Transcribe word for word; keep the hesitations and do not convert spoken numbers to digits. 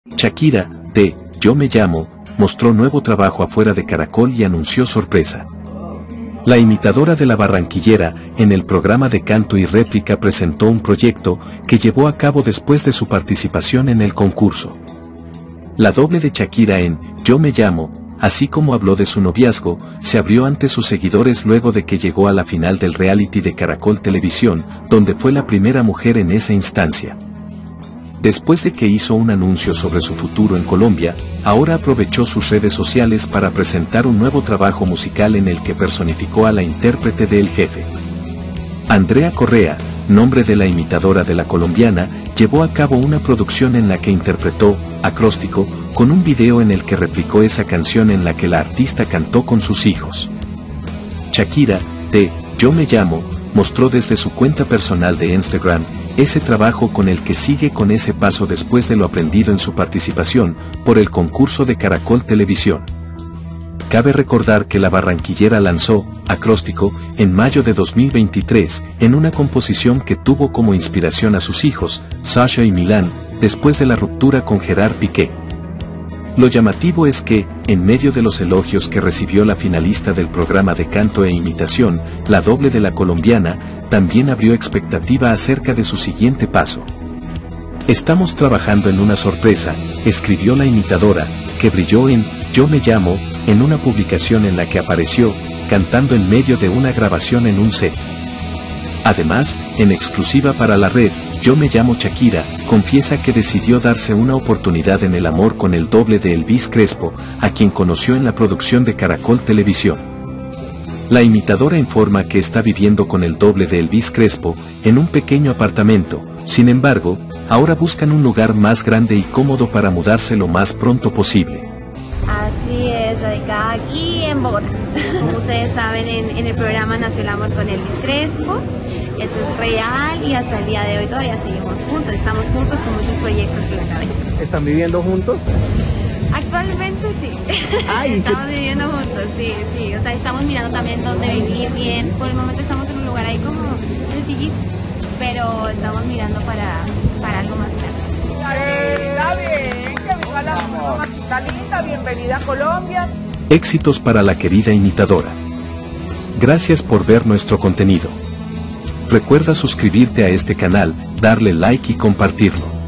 Shakira, de Yo Me Llamo, mostró nuevo trabajo afuera de Caracol y anunció sorpresa. La imitadora de la barranquillera, en el programa de canto y réplica presentó un proyecto que llevó a cabo después de su participación en el concurso. La doble de Shakira en Yo Me Llamo, así como habló de su noviazgo, se abrió ante sus seguidores luego de que llegó a la final del reality de Caracol Televisión, donde fue la primera mujer en esa instancia. Después de que hizo un anuncio sobre su futuro en Colombia, ahora aprovechó sus redes sociales para presentar un nuevo trabajo musical en el que personificó a la intérprete de El Jefe. Andrea Correa, nombre de la imitadora de la colombiana, llevó a cabo una producción en la que interpretó Acróstico, con un video en el que replicó esa canción en la que la artista cantó con sus hijos. Shakira, de Yo Me Llamo, mostró desde su cuenta personal de Instagram ese trabajo con el que sigue con ese paso después de lo aprendido en su participación por el concurso de Caracol Televisión. Cabe recordar que la barranquillera lanzó Acróstico en mayo de dos mil veintitrés en una composición que tuvo como inspiración a sus hijos, Sasha y Milán, después de la ruptura con Gerard Piqué. Lo llamativo es que, en medio de los elogios que recibió la finalista del programa de canto e imitación, la doble de la colombiana, también abrió expectativa acerca de su siguiente paso. Estamos trabajando en una sorpresa, escribió la imitadora, que brilló en Yo Me Llamo, en una publicación en la que apareció, cantando en medio de una grabación en un set. Además, en exclusiva para la red, Yo Me Llamo Shakira, confiesa que decidió darse una oportunidad en el amor con el doble de Elvis Crespo, a quien conoció en la producción de Caracol Televisión. La imitadora informa que está viviendo con el doble de Elvis Crespo, en un pequeño apartamento, sin embargo, ahora buscan un lugar más grande y cómodo para mudarse lo más pronto posible. Así es, radicada aquí en Bogotá. Como ustedes saben, en, en el programa Nació el Amor con Elvis Crespo. Eso es real y hasta el día de hoy todavía seguimos juntos, estamos juntos con muchos proyectos en la cabeza. ¿Están viviendo juntos? Actualmente sí, Ay, estamos ¿qué? viviendo juntos, sí, sí, o sea, estamos mirando también dónde vivir bien, por el momento estamos en un lugar ahí como sencillito, pero estamos mirando para, para algo más grande. Está bien, que viva la mamacita linda, bienvenida a Colombia. Éxitos para la querida imitadora. Gracias por ver nuestro contenido. Recuerda suscribirte a este canal, darle like y compartirlo.